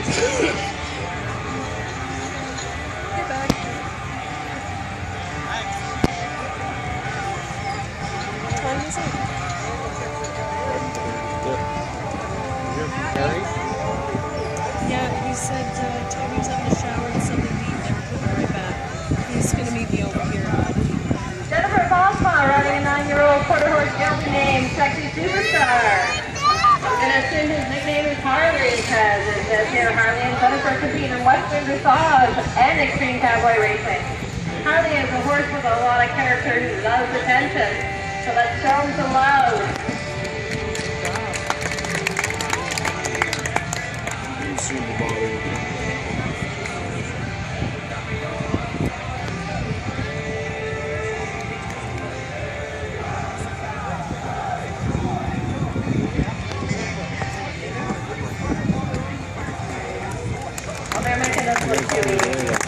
back. What time is it? Yeah, he said Toby was having a shower and something to eat and they were putting him right back. He's going to meet me over here. Jennifer Bosma riding a 9-year-old quarter horse gelding named Sexy Superstar. I'm going to assume his nickname is Harley because it says here Harley and Jennifer compete in Western dressage and extreme cowboy racing. Harley is a horse with a lot of character who loves attention, so let's show him some love. Well, they're making us look too easy.